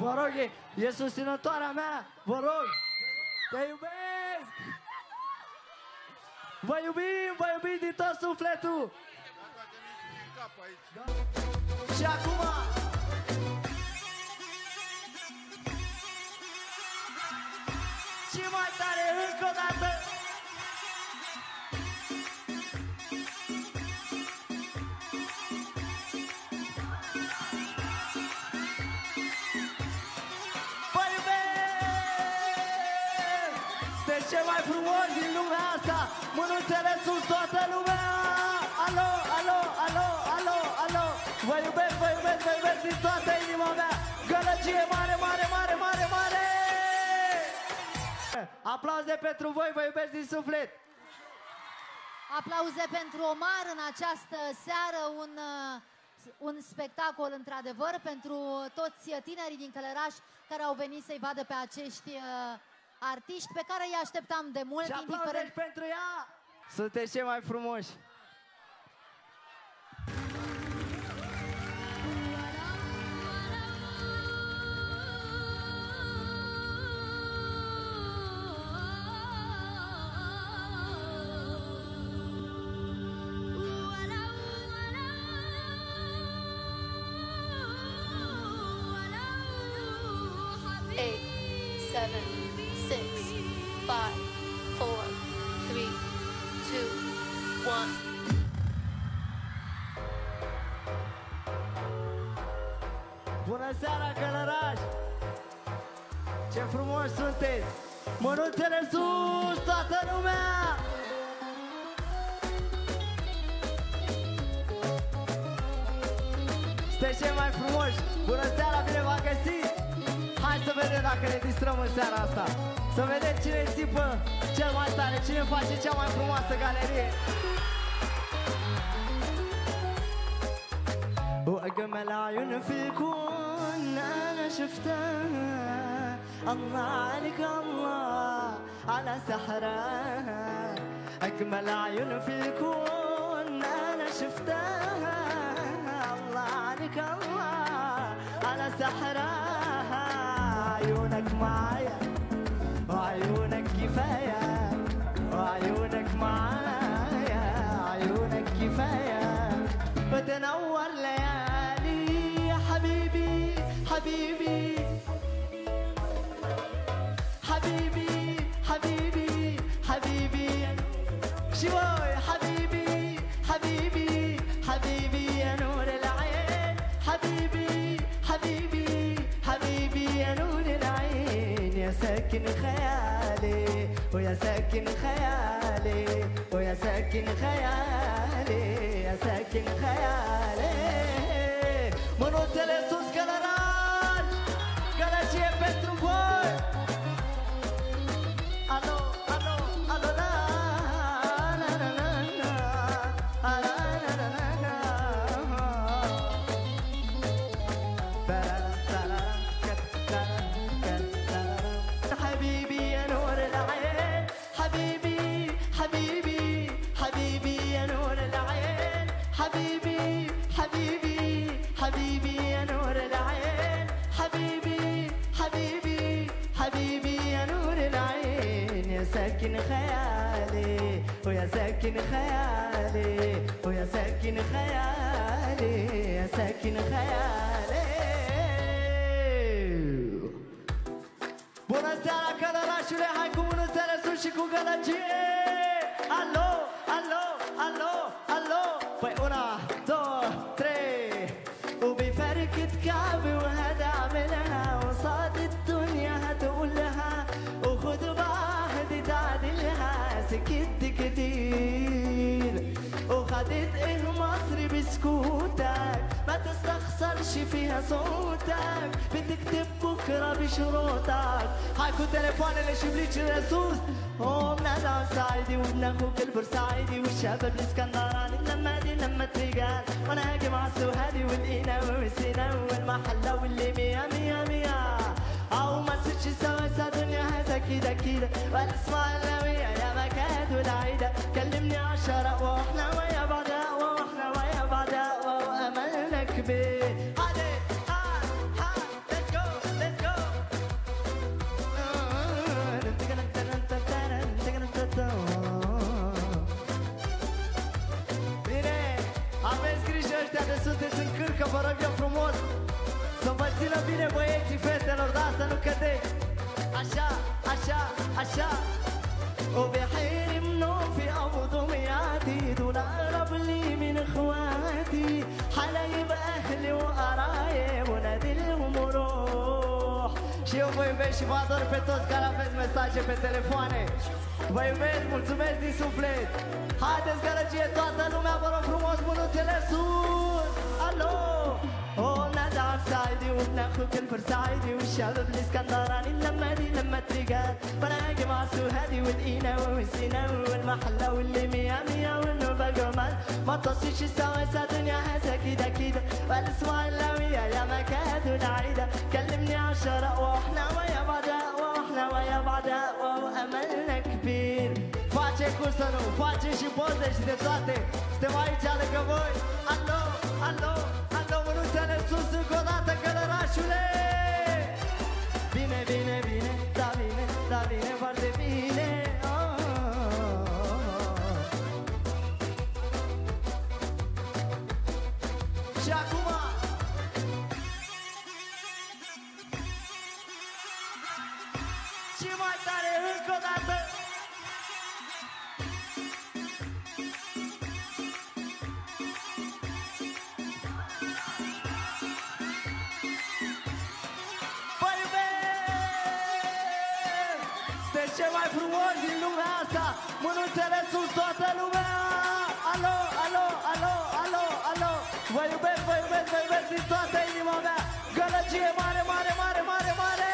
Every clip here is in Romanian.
Vă rog, e susținătoarea mea. Vă rog. Te iubesc. Vă iubim din tot sufletul. Și acum și mai tare încă o dată. Vă iubesc! Sunteți cei mai frumoși din lumea asta. Mânuțele sus, toată lumea. Alo, alo, alo, alo, alo. Vă iubesc din toată inima mea. Gălăgie mare, mare, mare, mare, mare. Aplauze pentru voi, vă iubesc din suflet. Aplauze pentru Omar în această seară, un spectacol într-adevăr pentru toți tinerii din Călăraș care au venit să-i vadă pe acești artiști pe care îi așteptam de mult. Și aplauze pentru ea. Sunteți cei mai frumoși. Bună seara, Călăraș! Ce frumoși sunteți! Mânuțele sus, toată lumea! Sunteți cei mai frumoși! Bună seara, bine v-am găsit! Hai să vedem dacă ne distrăm în seara asta! Să vedem cine țipă cel mai tare, cine face cea mai frumoasă galerie! وأجمل عيون فيكون أنا شفتها الله عليك الله على سحرها أجمل عيون فيكون أنا شفتها الله عليك الله على سحرها عيونك معايا وعيونك كفاية وعيونك معايا عيونك كفاية بتنور ليالي يا حبيبي حبيبي حبيبي حبيبي حبيبي شوي حبيبي حبيبي حبيبي يا نور العين حبيبي حبيبي حبيبي يا نور العين يا ساكن خيالي ويا ساكن خيالي ويا ساكن خيالي يا ساكن خيالي Mânuțele sus, Călăraș! Gălăgie pentru voi! Alo, alo, alo, la, la, la, la, la, la, la, la, la, la. حبيبي يا نور العين حبيبي حبيبي حبيبي يا نور العين حبيبي حبيبي حبيبي يا نور العين حبيبي حبيبي حبيبي يا نور العين يا ساكن خيالي ويا ساكن خيالي ويا ساكن خيالي يا ساكن خيالي Bună seara, Călărașule, hai cu mânuțele sus și cu gălăgie! Alo, alo, alo, alo! Păi una, două, trei! وبفركة كعبي وهذا عملها وصاد الدنيا هتقول لها وخد بعهدي تعدلها سكت كتير وخدت ايه مصري بسكوتك ما تستخسرش فيها صوتك بتكتب بكرة بشروطك هاكو تليفونele și blicile sus وبنادى صعيدي وابن اخوك البورسعيدي والشباب الاسكندراني لما رجال وانا هاجي مع السوهادي والقناوي والسيناوي والمحلة واللي مية مية مية او ما تصيرش سوا دنيا هذا كده كده والاسماعيلاوية يا مكاد والعيدة كلمني عشرة واحنا ويا بعض واحنا ويا بعض واملنا كبير let's go Să vă țină bine băieții fetelor, da, să nu cădeți. Așa, așa, așa. وبحير منوم في أرض مياتي دون أقرب لي من إخواتي حلايب أهلي وقرايب ونادلهم روح. Și eu vă iubesc și vă ador pe toți care aveți mesaje pe telefoane. Vă iubesc, mulțumesc din suflet. Haideți gălăgie toată lumea, vă rog frumos, mânuțele sus. Alo! ونادى عالسعيدي وبناخد الفرسعيدي والشباب الاسكندراني لما تريقات بناجي مع السوهادي والقينا والسينا والمحلة واللي ميا ميا والنوبة جمال ما تصيش السواسة دنيا هسا كده كده والاسماعيلاوية يا مكاد ونعيدة كلمني عالشرق واحنا ويا بعض واحنا ويا بعض واملنا كبير. Face cum să nu, face și poze și de toate. Suntem aici lângă voi. Alo, alo, alo, mânuțele sus încă o dată, Călărașule. Bine, bine, bine, da bine, da bine, foarte bine. Și acum și mai tare încă o dată. Cei mai frumoși din lumea asta, mânuțele sus toată lumea. Alo, alo, alo, alo, alo. Vă iubesc, vă iubesc, vă iubesc din toată inima mea. Gălăgie mare, mare, mare, mare, mare.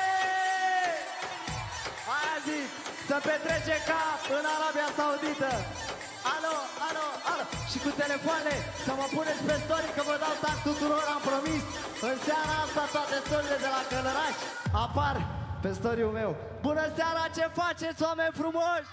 Aia zic, să petrece ca în Arabia Saudită. Alo, alo, alo. Și cu telefoane să mă puneți pe story, că vă dau tac tuturor, am promis. În seara asta toate storile de la Călăraș apar pe story-ul meu. Bună seara, ce faceți, oameni frumoși?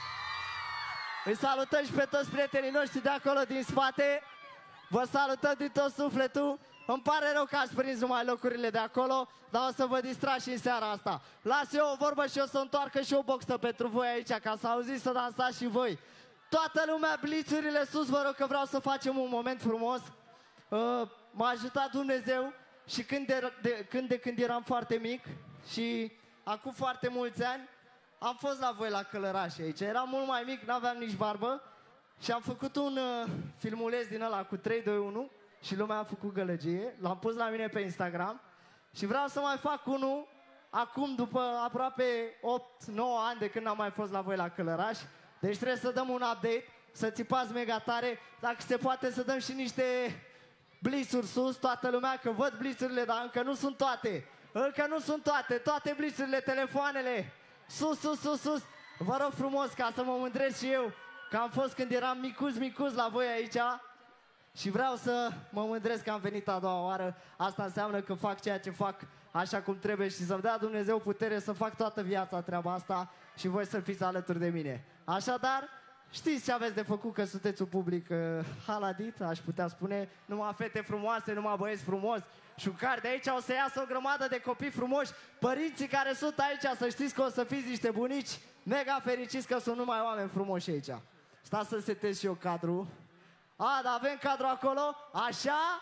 Îi salutăm și pe toți prietenii noștri de acolo din spate. Vă salutăm din tot sufletul. Îmi pare rău că ați prins numai locurile de acolo, dar o să vă distrați și în seara asta. Las eu o vorbă și o să întoarcă și o boxă pentru voi aici, ca să auziți, să dansați și voi. Toată lumea, blițurile sus, vă rog, că vreau să facem un moment frumos. M-a ajutat Dumnezeu și când eram foarte mic și acum foarte mulți ani am fost la voi la Călăraș aici. Eram mult mai mic, n-aveam nici barbă și am făcut un filmuleț din ăla cu 3, 2, 1 și lumea a făcut gălăgie. L-am pus la mine pe Instagram și vreau să mai fac unul acum, după aproape 8-9 ani de când am mai fost la voi la Călăraș. Deci trebuie să dăm un update, să țipați mega tare. Dacă se poate să dăm și niște blițuri sus, toată lumea, că văd blițurile, dar încă nu sunt toate. Încă nu sunt toate, toate blițurile, telefoanele, sus, sus, sus, sus. Vă rog frumos, ca să mă mândresc și eu, că am fost când eram micuț la voi aici și vreau să mă mândresc că am venit a doua oară. Asta înseamnă că fac ceea ce fac așa cum trebuie și să-mi dea Dumnezeu putere să fac toată viața treaba asta și voi să fiți alături de mine. Așadar, știți ce aveți de făcut, că sunteți un public haladit, aș putea spune, numai fete frumoase, numai băieți frumoși. Șucari, de aici o să iasă o grămadă de copii frumoși. Părinții care sunt aici, să știți că o să fiți niște bunici mega fericiți că sunt numai oameni frumoși aici. Stați să setez și eu cadrul. A, dar avem cadru acolo, așa.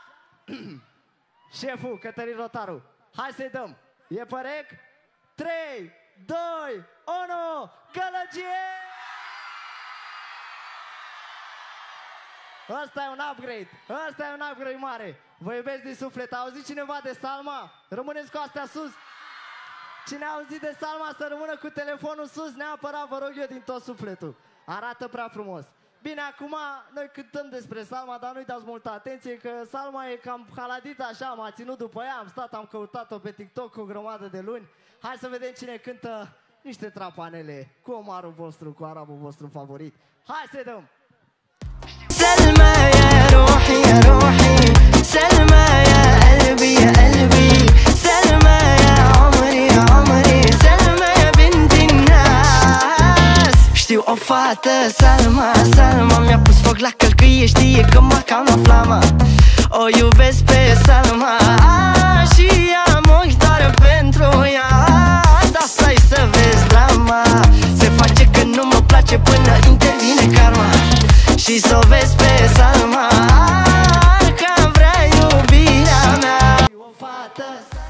Șeful Cătălin Rotaru, hai să-i dăm. E părec? 3, 2, 1, gălăgie! Ăsta e un upgrade, ăsta e un upgrade mare. Vă iubesc din suflet. A auzit cineva de Salma? Rămâneți cu astea sus. Cine a auzit de Salma să rămână cu telefonul sus neapărat, vă rog eu din tot sufletul. Arată prea frumos. Bine, acum noi cântăm despre Salma, dar nu-i dați multă atenție, că Salma e cam haladită așa, m-a ținut după ea, am stat, am căutat-o pe TikTok o grămadă de luni. Hai să vedem cine cântă niște trapanele cu omarul vostru, cu arabul vostru favorit. Hai să-i dăm! سلمى يا روحي يا روحي سلمى يا قلبي يا قلبي سلمى يا عمري يا عمري سلمى يا بنت الناس. Știu o fată, Salma, Salma, mi-a pus foc la călcâie, știe că mă cam la flamă. O iubesc pe Salma și am ochi doar pentru ea. Dar stai să vezi drama, se face că nu mă place până intervine karma. Și s-o vezi pe Salma, că vrea iubirea mea. O fată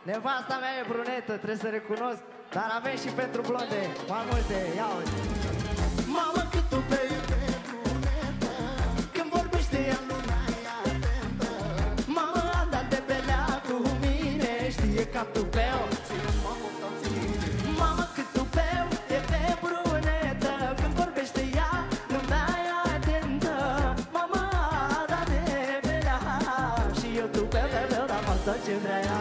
Nevasta mea e brunetă, trebuie să recunosc. Dar avem și pentru blonde mai multe, ia uite. Mama, cât tu bei brunetă, când vorbește ea lumea e atentă. Mama, a dat de belea cu mine, știe cam tu beu. Mama, cât tu beu, e pe brunetă, când vorbește ea lumea e atentă. Mama, a dat de belea și eu tu beu, dar fac tot ce vrea ea.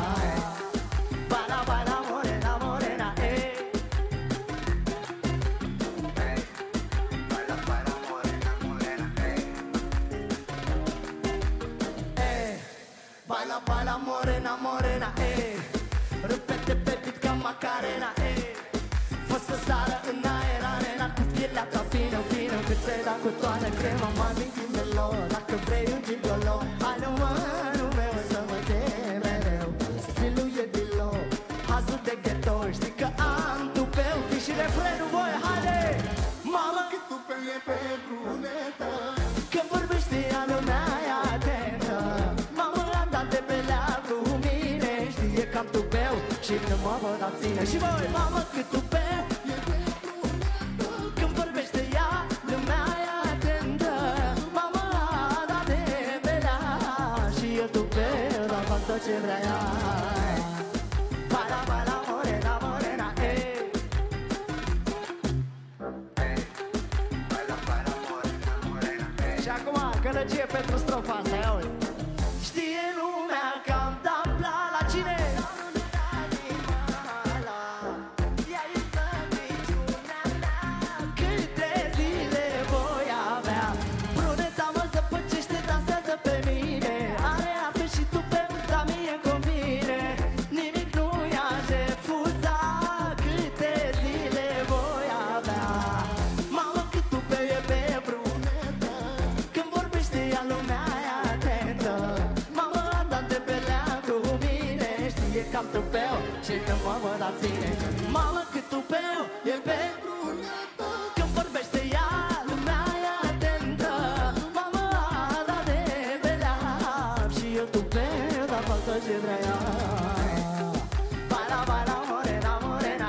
Baila morena, morena, râpete pe beat ca Macarena, fă să sară în aer arena cu pielea ta fină, fină, cât ți-ai dat cu toată crema, mai mintimelo, dacă vrei un gigolo. Hai numărul meu să mă chemi mereu, stilul e dilo, hazul de ghetto, știi că am tupeu, fii și refrenul, voi, haide! Mama, cât tupeu e pe brunetă, când vorbește ea lumea e atentă. Cam tu beu și nu mă văd abține. Și voi, mamă, cât tu beu, când vorbește ea, lumea e atentă. Mama, da de belea și eu tu beu, dar fac tot ce vrea ea. Baila, baila, morena, morena, baila, baila, morena, morena, și acum, gălăgie pentru strofa asta, ia uite. Știe lumea că am dat bla la cine? Cam tupeu și când mă văd abține. Mamă, cât tupeu e pe brunetă, când vorbește ea, lumea e atentă. Mama, da de belea și eu tupeu, dar fac tot ce vrea ea. Baila, baila, morena, morena,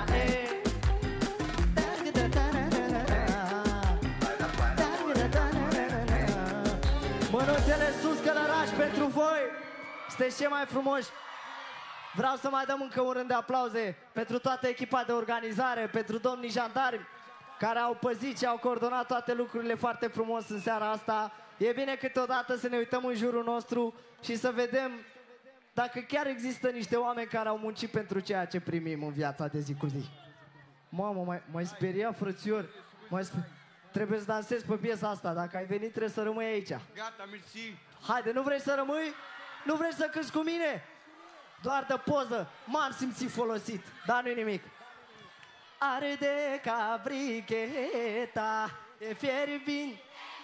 mânuțele sus, Călărași, pentru voi. Sunteți cei mai frumoși. Vreau să mai dăm încă un rând de aplauze pentru toată echipa de organizare, pentru domnii jandarmi care au păzit și au coordonat toate lucrurile foarte frumos în seara asta. E bine câteodată să ne uităm în jurul nostru și să vedem dacă chiar există niște oameni care au muncit pentru ceea ce primim în viața de zi cu zi. Mamă, m-ai speriat, frățior. Trebuie să dansezi pe piesa asta. Dacă ai venit trebuie să rămâi aici. Gata, mersi. Haide, nu vrei să rămâi? Nu vrei să cânti cu mine? Doar de poză, m-am simțit folosit, dar nu-i nimic. Arde ca bricheta, e fierbinte.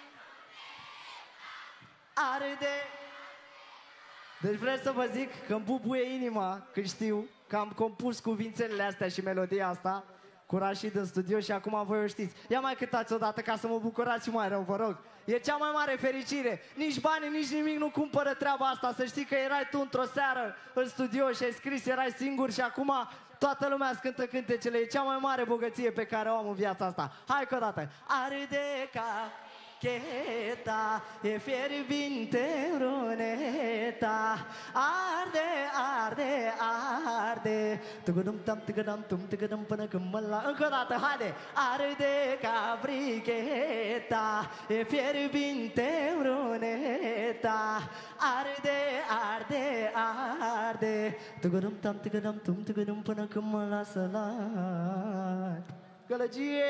Arde. Deci vreau să vă zic că îmi bubuie inima când știu că am compus cuvințelele astea și melodia asta cu Rashid în studio și acum voi o știți. Ia mai cântați odată ca să mă bucurați și mai rău, vă rog. E cea mai mare fericire. Nici bani, nici nimic nu cumpără treaba asta. Să știi că erai tu într-o seară în studio și ai scris, erai singur și acum toată lumea îți cântă cântecele. E cea mai mare bogăție pe care o am în viața asta. Hai că o dată. Arde ca cheta, e fierbinte runeta. Arde, arde, arde. Tugudum tam, tugudum tum, tugudum până când mă la... Încă o dată, haide! Arde ca bricheta, e fierbinte runeta. Arde, arde, arde. Tugudum tam, tugudum tum, tugudum până când mă lasă la... Gălăgie!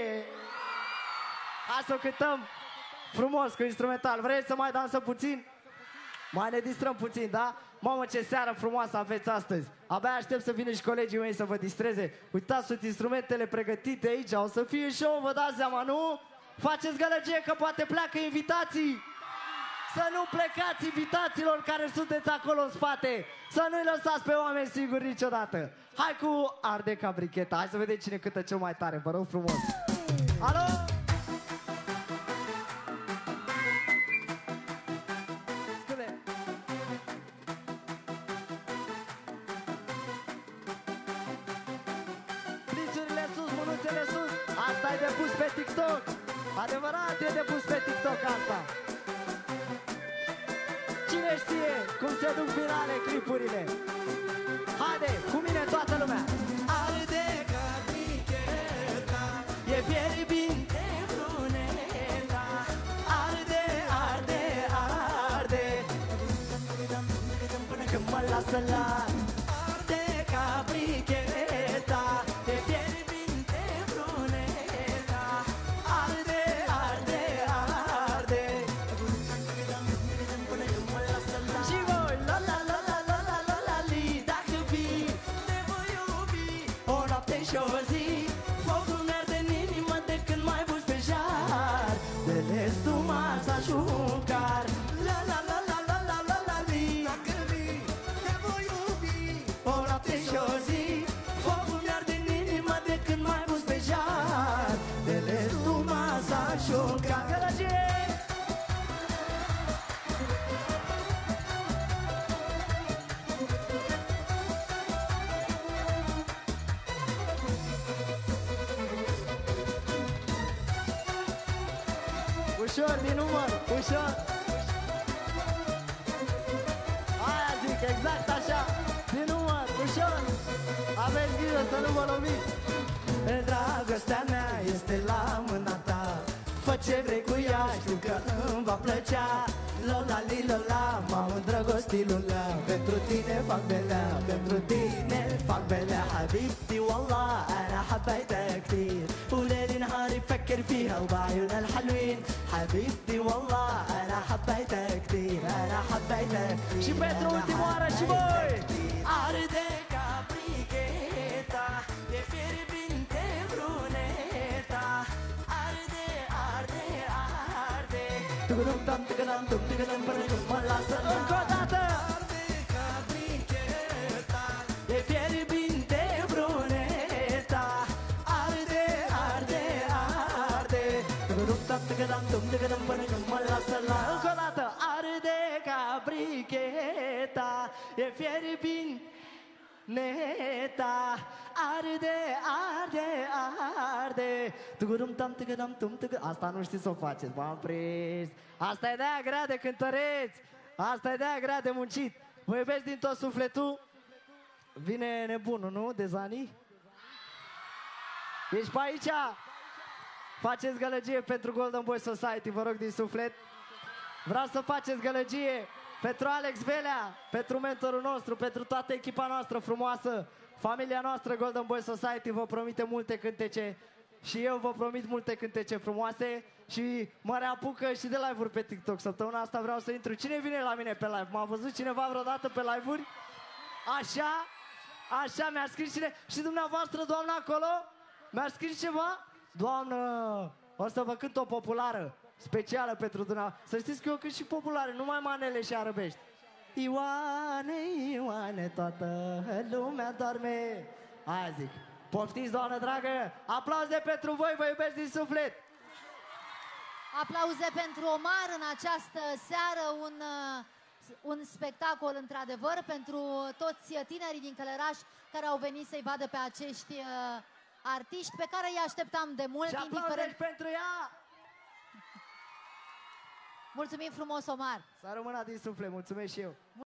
Hai să o cântăm frumos cu instrumental. Vreți să mai dansăm puțin? Mai ne distrăm puțin, da? Mamă, ce seară frumoasă aveți astăzi. Abia aștept să vină și colegii mei să vă distreze. Uitați, sunt instrumentele pregătite aici. O să fie show, vă dați seama, nu? Faceți gălăgie că poate pleacă invitații. Să nu plecați, invitaților care sunteți acolo în spate. Să nu-i lăsați pe oameni singuri niciodată. Hai cu Arde ca bricheta. Hai să vedem cine cântă cel mai tare. Vă rog frumos. Alo? e de pus pe TikTok. Adevărat e de pus pe TikTok asta. Cine știe cum se duc virale clipurile? Haide, cu mine toată lumea. Arde ca bricheta, e fierbinte bruneta. Arde, arde, arde, până când mă lasă la. Arde ca bricheta, e fierbinte bruneta. Arde, arde, arde, până când mă lasă la. Și voi, la la la la la la la la li. Dacă vii, te voi iubi o noapte și o zi. Focul mi-arde în inimă de când mai buși pe jar. De restul masa șucar. La la la la la la la la li. Dacă vii, te voi iubi o noapte și o zi. Focul mi-arde în inimă de când mai buși pe jar. De restul masa șucar. Gălăgie! Ușor, din număr, ușor. Aia zic, exact așa. Din număr, ușor. Aveți grijă să nu vă loviți. Dragostea mea este la mâna ta. Fă ce vrei cu ea, știu că îmi va plăcea. Lola li lola, m-am îndrăgostit lula. Pentru tine fac belea, pentru tine fac belea. Habibti wallah, ana حبيتها كتير وليل نهار يفكر فيها وبعيونها الحلوين. حبيبتي والله انا حبيتها كتير انا حبيتها كتير. Și pentru ultima oară și voi. Arde ca bricheta, e fierbinte bruneta. Arde, arde, arde. Tugudum tam tugudum tum tugudum până când mă lasă. Încă o dată. Arde ca bricheta, e fierbinte bruneta. Arde, arde, arde. Tugudum tam tugudum până când mă lasă la. Încă o dată. Arde ca bricheta, e fierbinte neta. Arde, arde, arde. Tugudum tam tugudum tum tugudum. Asta nu știți să o faceți, m-am prins. Asta e de-aia grea de cântăreți. Asta e de-aia grea de muncit. Vă iubesc din tot sufletul. Vine nebunul, nu? De Zani? Ești pe aici? Faceți gălăgie pentru Golden Boy Society, vă rog din suflet. Vreau să faceți gălăgie pentru Alex Velea, pentru mentorul nostru, pentru toată echipa noastră frumoasă. Familia noastră Golden Boy Society vă promite multe cântece. Și eu vă promit multe cântece frumoase. Și mă reapucă și de live-uri pe TikTok. Săptămâna asta vreau să intru. Cine vine la mine pe live? M-a văzut cineva vreodată pe live-uri? Așa? Așa, mi-a scris cine? Și dumneavoastră, doamna, acolo? Mi-a scris ceva? Doamnă, o să vă cânt o populară specială pentru dumneavoastră. Să știți că eu cânt și populare, numai manele și arăbești. Ioane, Ioane, toată lumea doarme. Aia zic. Poftiți, doamnă dragă. Aplauze pentru voi, vă iubesc din suflet. Aplauze pentru Omar în această seară, un spectacol într-adevăr pentru toți tinerii din Călăraș care au venit să-i vadă pe acești artiști pe care îi așteptam de mult. Și aplauze pentru ea. Mulțumim frumos, Omar. Să rămână din suflet, mulțumesc și eu.